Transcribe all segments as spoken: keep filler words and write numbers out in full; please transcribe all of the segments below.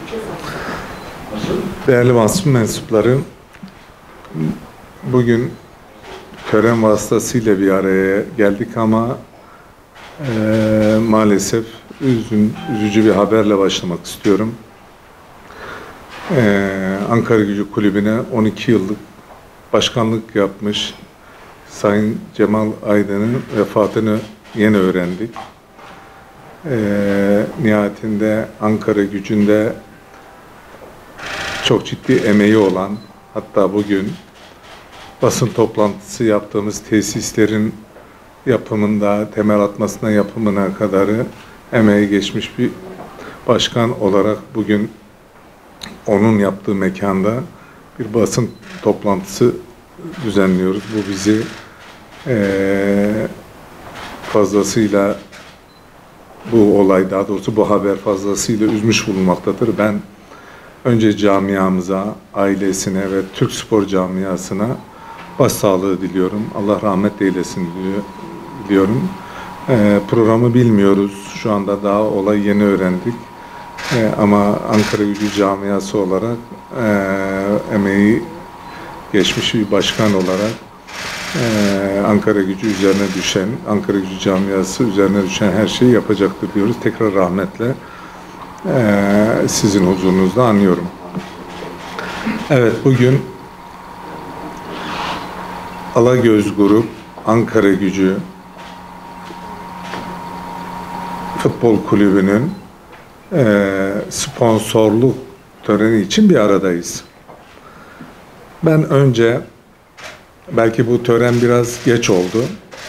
Değerli basın mensupları, bugün tören vasıtasıyla bir araya geldik ama e, maalesef üzün, üzücü bir haberle başlamak istiyorum. E, Ankaragücü Kulübü'ne on iki yıllık başkanlık yapmış Sayın Cemal Aydın'ın vefatını yeni öğrendik. E, nihayetinde Ankaragücü'nde çok ciddi emeği olan, hatta bugün basın toplantısı yaptığımız tesislerin yapımında, temel atmasına yapımına kadarı emeği geçmiş bir başkan olarak bugün onun yaptığı mekanda bir basın toplantısı düzenliyoruz. Bu bizi ee, fazlasıyla bu olay, daha doğrusu bu haber fazlasıyla üzmüş bulunmaktadır. Ben önce camiamıza, ailesine ve Türk spor camiasına başsağlığı diliyorum. Allah rahmet eylesin diliyorum. Ee, programı bilmiyoruz. Şu anda daha olayı yeni öğrendik. Ee, ama Ankaragücü camiası olarak e, emeği geçmiş bir başkan olarak e, Ankaragücü üzerine düşen, Ankaragücü camiası üzerine düşen her şeyi yapacaktır diyoruz. Tekrar rahmetle Ee, sizin huzurunuzda anıyorum. Evet, bugün Alagöz Grup Ankaragücü Futbol Kulübü'nün e, sponsorluk töreni için bir aradayız. Ben önce, belki bu tören biraz geç oldu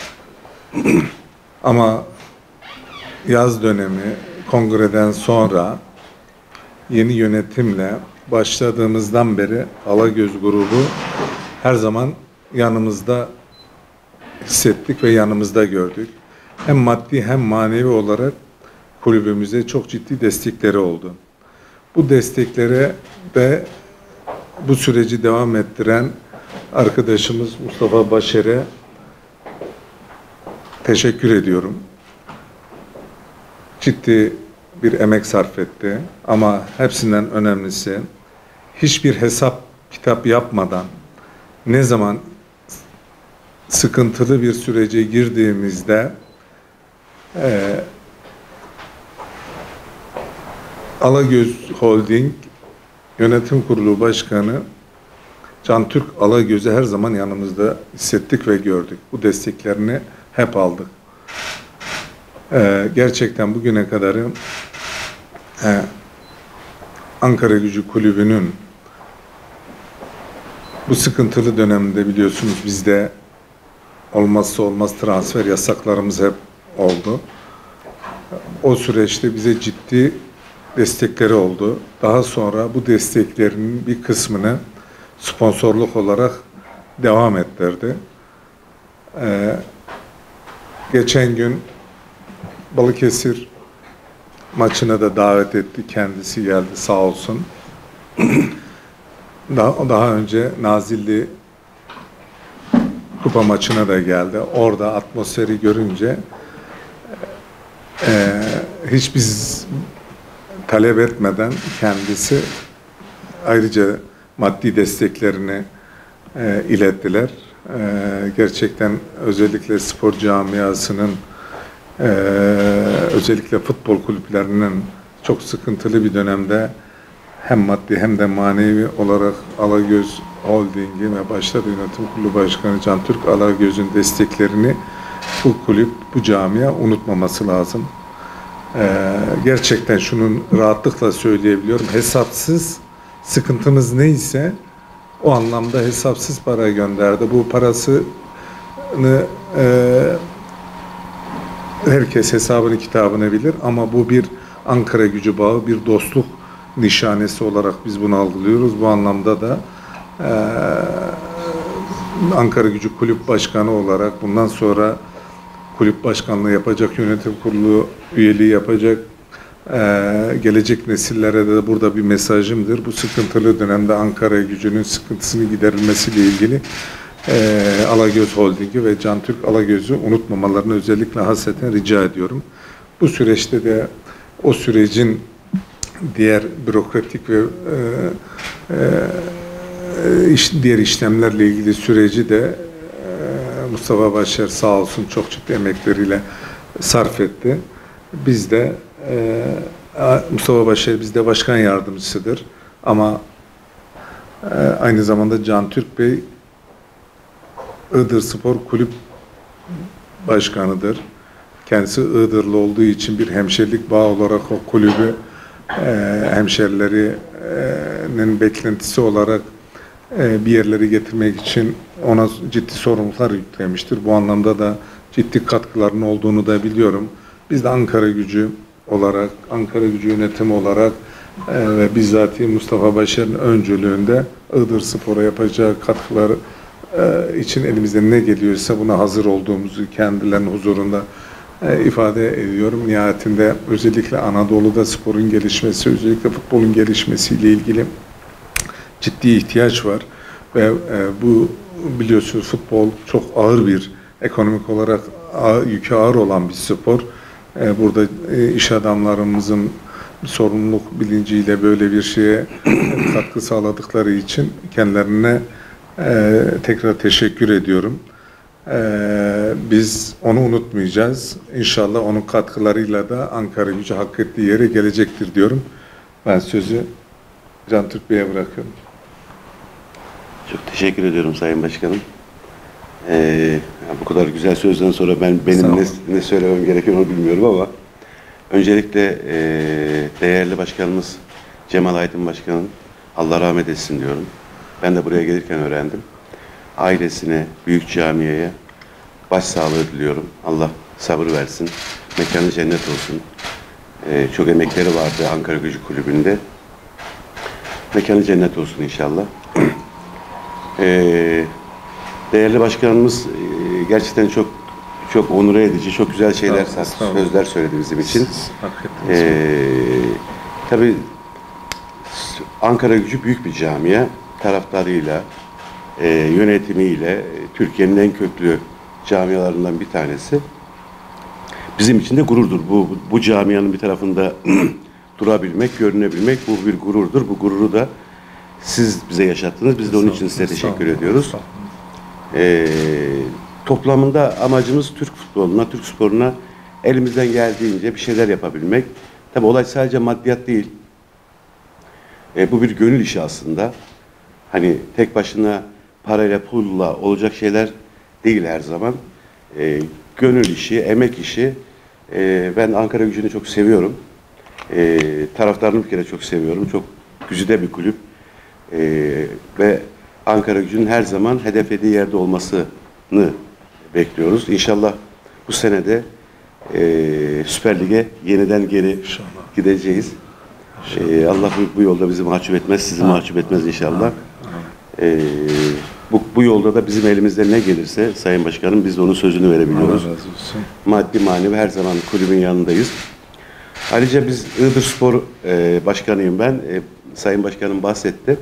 ama yaz dönemi kongreden sonra yeni yönetimle başladığımızdan beri Alagöz grubu her zaman yanımızda hissettik ve yanımızda gördük. Hem maddi hem manevi olarak kulübümüze çok ciddi destekleri oldu. Bu desteklere ve bu süreci devam ettiren arkadaşımız Mustafa Başer'e teşekkür ediyorum. Ciddi bir emek sarf etti ama hepsinden önemlisi hiçbir hesap kitap yapmadan ne zaman sıkıntılı bir sürece girdiğimizde e, Alagöz Holding Yönetim Kurulu Başkanı Can Türk Alagöz'ü her zaman yanımızda hissettik ve gördük. Bu desteklerini hep aldık. Ee, gerçekten bugüne kadar e, Ankaragücü Kulübü'nün bu sıkıntılı döneminde biliyorsunuz bizde olmazsa olmaz transfer yasaklarımız hep oldu. O süreçte bize ciddi destekleri oldu. Daha sonra bu desteklerinin bir kısmını sponsorluk olarak devam ettirdi. Ee, geçen gün Balıkesir maçına da davet etti. Kendisi geldi sağ olsun. daha, daha önce Nazilli kupa maçına da geldi. Orada atmosferi görünce e, hiç biz talep etmeden kendisi ayrıca maddi desteklerini e, ilettiler. E, gerçekten özellikle spor camiasının Ee, özellikle futbol kulüplerinin çok sıkıntılı bir dönemde hem maddi hem de manevi olarak Alagöz Holding'i ve başta Yönetim Kurulu Başkanı Can Türk Alagöz'ün desteklerini bu kulüp, bu camia unutmaması lazım. Ee, gerçekten şunun rahatlıkla söyleyebiliyorum. Hesapsız sıkıntımız neyse o anlamda hesapsız para gönderdi. Bu parasını e, herkes hesabını kitabını bilir ama bu bir Ankaragücü bağı, bir dostluk nişanesi olarak biz bunu algılıyoruz. Bu anlamda da e, Ankaragücü Kulüp Başkanı olarak bundan sonra kulüp başkanlığı yapacak, yönetim kurulu üyeliği yapacak e, gelecek nesillere de burada bir mesajımdır. Bu sıkıntılı dönemde Ankaragücü'nün sıkıntısını giderilmesiyle ilgili e, Alagöz Holding'i ve Can Türk Alagöz'ü unutmamalarını özellikle hasreten rica ediyorum. Bu süreçte de o sürecin diğer bürokratik ve e, e, iş, diğer işlemlerle ilgili süreci de e, Mustafa Başar sağ olsun çok ciddi emekleriyle sarf etti. Biz de e, Mustafa Başar bizde başkan yardımcısıdır ama e, aynı zamanda Can Türk Bey Iğdır Spor Kulüp başkanıdır. Kendisi Iğdırlı olduğu için bir hemşerilik bağı olarak o kulübü e, hemşerilerinin beklentisi olarak e, bir yerlere getirmek için ona ciddi sorumluluklar yüklemiştir. Bu anlamda da ciddi katkılarının olduğunu da biliyorum. Biz de Ankara Gücü olarak, Ankara Gücü yönetimi olarak e, ve bizzati Mustafa Başar'ın öncülüğünde Iğdır Spor'a yapacağı katkıları e, için elimizden ne geliyorsa buna hazır olduğumuzu kendilerinin huzurunda e, ifade ediyorum. Nihayetinde özellikle Anadolu'da sporun gelişmesi, özellikle futbolun gelişmesiyle ilgili ciddi ihtiyaç var ve e, bu biliyorsunuz futbol çok ağır bir, ekonomik olarak ağır, yükü ağır olan bir spor. E, burada e, iş adamlarımızın sorumluluk bilinciyle böyle bir şeye katkı sağladıkları için kendilerine e, tekrar teşekkür ediyorum. E, biz onu unutmayacağız. İnşallah onun katkılarıyla da Ankara Gücü hak ettiği yere gelecektir diyorum. Ben sözü Can Türk Bey'e bırakıyorum. Çok teşekkür ediyorum Sayın Başkanım. Ee, bu kadar güzel sözden sonra ben benim ne, ne söylemem gerekiyor onu bilmiyorum ama öncelikle e, değerli başkanımız Cemal Aydın Başkanım, Allah rahmet etsin diyorum. Ben de buraya gelirken öğrendim. Ailesine, büyük camiye başsağlığı diliyorum. Allah sabır versin. Mekanı cennet olsun. Ee, çok emekleri vardı Ankara Gücü Kulübü'nde. Mekanı cennet olsun inşallah. Ee, değerli başkanımız e, gerçekten çok çok onur edici, çok güzel şeyler, tamam, sözler söyledi bizim için. Ee, tabii Ankara Gücü büyük bir camia, taraftarıyla, e, yönetimiyle Türkiye'nin en köklü camialarından bir tanesi. Bizim için de gururdur. Bu bu camianın bir tarafında durabilmek, görünebilmek bu bir gururdur. Bu gururu da siz bize yaşattınız. Biz de onun için size teşekkür ediyoruz. Ee, toplamında amacımız Türk futboluna, Türk sporuna elimizden geldiğince bir şeyler yapabilmek. Tabii olay sadece maddiyat değil. Ee, bu bir gönül işi aslında. Hani tek başına parayla, pulla olacak şeyler değil her zaman. Ee, gönül işi, emek işi. Ee, ben Ankara Gücü'nü çok seviyorum. Ee, taraftarını bir kere çok seviyorum. Çok güzide bir kulüp. Ee, ve Ankara Gücü'nün her zaman hedeflediği yerde olmasını bekliyoruz. İnşallah bu senede e, Süper Lig'e yeniden geri inşallah gideceğiz. Ee, Allah bu, bu yolda bizi mahcup etmez, sizi Amin. mahcup etmez inşallah. Amin. Ee, bu, bu yolda da bizim elimizde ne gelirse Sayın Başkanım biz de onun sözünü verebiliyoruz. Allah razı olsun. Maddi manevi her zaman kulübün yanındayız. Ayrıca biz Iğdır Spor e, Başkanıyım ben. E, Sayın Başkanım bahsetti.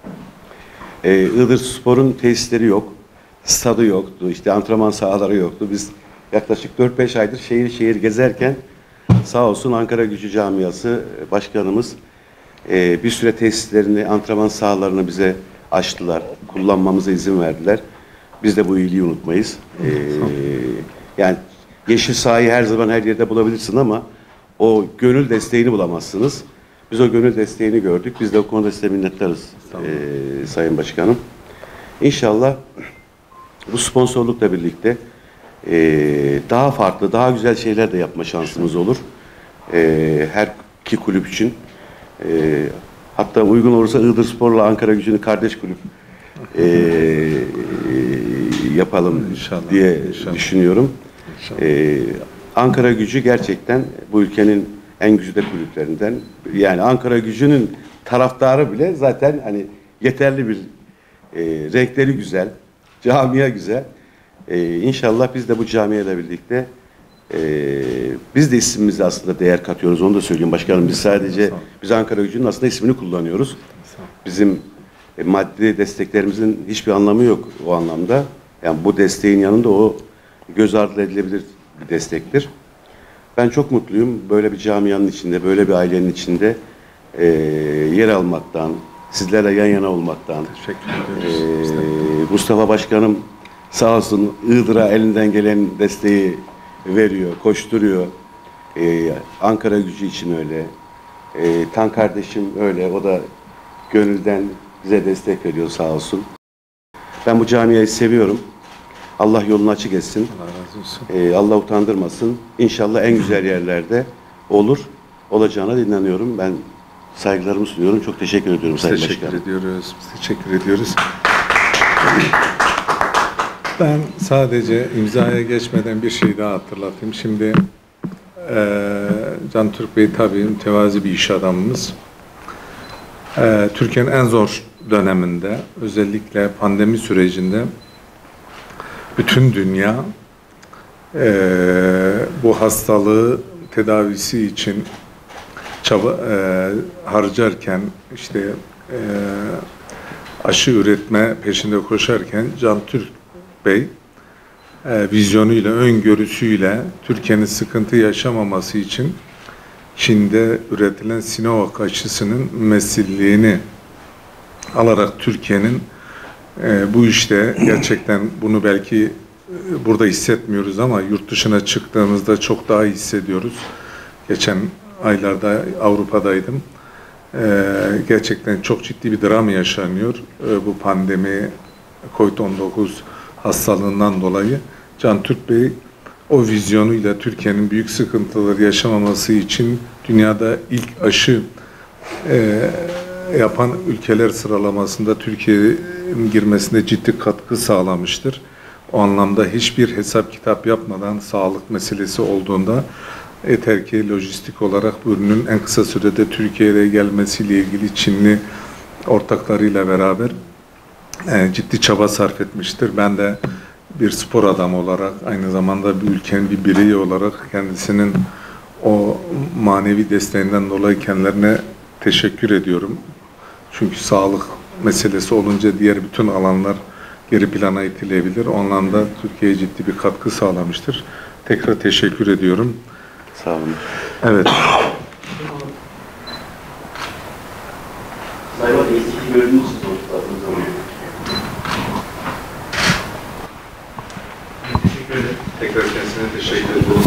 E, Iğdır Spor'un tesisleri yok, stadı yoktu, işte antrenman sahaları yoktu. Biz yaklaşık dört beş aydır şehir şehir gezerken sağ olsun Ankara Gücü Camiası Başkanımız e, bir süre tesislerini, antrenman sahalarını bize açtılar. Kullanmamıza izin verdiler. Biz de bu iyiliği unutmayız. E, yani yeşil sahayı her zaman her yerde bulabilirsin ama o gönül desteğini bulamazsınız. Biz o gönül desteğini gördük. Biz de o konuda size minnettarız e, Sayın Başkanım. İnşallah bu sponsorlukla birlikte e, daha farklı, daha güzel şeyler de yapma şansımız olur. E, her iki kulüp için. E, hatta uygun olursa Iğdır Spor'la Ankara Gücü'nün kardeş kulüp e, e, yapalım inşallah, diye inşallah. düşünüyorum. İnşallah. E, Ankara Gücü gerçekten bu ülkenin en güzide kulüplerinden. Yani Ankara Gücü'nün taraftarı bile zaten hani yeterli bir e, renkleri güzel, camia güzel. E, İnşallah biz de bu camiayla birlikte e, biz de ismimize aslında değer katıyoruz. Onu da söyleyeyim başkanım. Biz sadece biz Ankara Gücü'nün aslında ismini kullanıyoruz. Bizim e, maddi desteklerimizin hiçbir anlamı yok o anlamda. Yani bu desteğin yanında o göz ardı edilebilir bir destektir. Ben çok mutluyum. Böyle bir camianın içinde, böyle bir ailenin içinde e, yer almaktan, sizlerle yan yana olmaktan, Teşekkür ediyoruz. e, Mustafa Başkanım sağ olsun Iğdır'a elinden gelen desteği veriyor, koşturuyor. E, Ankara Gücü için öyle. E, Tan kardeşim öyle, o da gönülden bize destek veriyor sağ olsun. Ben bu camiayı seviyorum. Allah yolunu açık etsin. Allah razı olsun. Ee, Allah utandırmasın. İnşallah en güzel yerlerde olur. Olacağına inanıyorum. Ben saygılarımı sunuyorum. Çok teşekkür ediyorum Biz Sayın teşekkür Başkanım. ediyoruz. Biz teşekkür ediyoruz. Ben sadece imzaya geçmeden bir şey daha hatırlatayım. Şimdi eee Can Türk Bey tabii mütevazi bir iş adamımız. Eee Türkiye'nin en zor döneminde, özellikle pandemi sürecinde bütün dünya eee, bu hastalığı tedavisi için çaba eee, harcarken, işte eee, aşı üretme peşinde koşarken Can Türk Bey eee, vizyonuyla, öngörüsüyle Türkiye'nin sıkıntı yaşamaması için Çin'de üretilen Sinovac aşısının mümessilliğini alarak Türkiye'nin e, bu işte gerçekten bunu belki e, burada hissetmiyoruz ama yurt dışına çıktığımızda çok daha iyi hissediyoruz. Geçen aylarda Avrupa'daydım. E, gerçekten çok ciddi bir dram yaşanıyor. E, bu pandemi kovid on dokuz hastalığından dolayı. Can Türk Bey o vizyonuyla Türkiye'nin büyük sıkıntıları yaşamaması için dünyada ilk aşı e, yapan ülkeler sıralamasında Türkiye'nin girmesine ciddi katkı sağlamıştır. O anlamda hiçbir hesap kitap yapmadan sağlık meselesi olduğunda yeter ki lojistik olarak bu ürünün en kısa sürede Türkiye'ye gelmesiyle ilgili Çinli ortaklarıyla beraber e, ciddi çaba sarf etmiştir. Ben de bir spor adamı olarak, aynı zamanda bir ülkenin bir bireyi olarak kendisinin o manevi desteğinden dolayı kendilerine teşekkür ediyorum. Çünkü sağlık meselesi olunca diğer bütün alanlar geri plana itilebilir. O anlamda Türkiye'ye ciddi bir katkı sağlamıştır. Tekrar teşekkür ediyorum. Sağ olun. Evet. Sayın Bakan, eski bölümünüz soruşturduğunuz zaman. Teşekkür ederim. Tekrar kendisine teşekkür ederiz.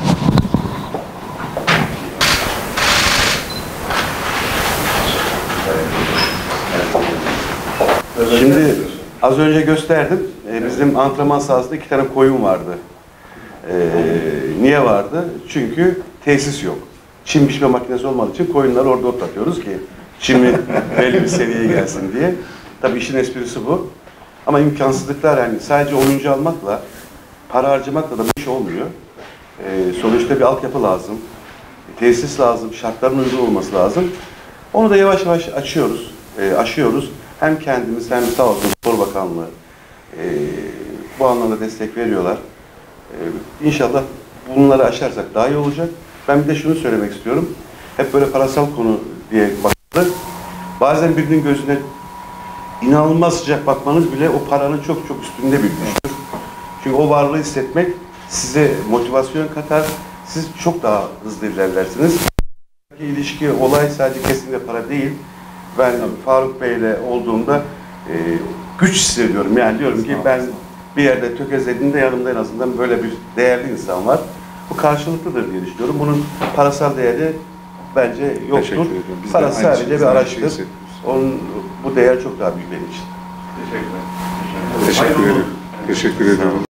Şimdi az önce gösterdim. Ee, bizim antrenman sahasında iki tane koyun vardı. Ee, niye vardı? Çünkü tesis yok. Çim biçme makinesi olmadığı için koyunları orada otlatıyoruz ki çimi belli bir seviyeye gelsin diye. Tabii işin esprisi bu. Ama imkansızlıklar, yani sadece oyuncu almakla, para harcamakla da bir iş olmuyor. Ee, sonuçta bir altyapı lazım. Tesis lazım, şartların uygun olması lazım. Onu da yavaş yavaş açıyoruz, e, aşıyoruz. Hem kendimiz hem sağ olsun Spor Bakanlığı e, bu anlamda destek veriyorlar. E, İnşallah bunları aşarsak daha iyi olacak. Ben bir de şunu söylemek istiyorum. Hep böyle parasal konu diye bakılır. Bazen birinin gözüne inanılmaz sıcak bakmanız bile o paranın çok çok üstünde bir güçtür. Çünkü o varlığı hissetmek size motivasyon katar. Siz çok daha hızlı ilerlersiniz. İlişki, olay sadece kesinlikle para değil. Ben Faruk Bey'le olduğumda e, güç hissediyorum. Yani diyorum ki ben bir yerde tökezlediğimde yanımda en azından böyle bir değerli insan var. Bu karşılıklıdır diye düşünüyorum. Bunun parasal değeri bence yoktur. Para sadece bir araçtır. Onun, bu değer çok daha büyük benim için. Teşekkür ederim. Teşekkür ederim.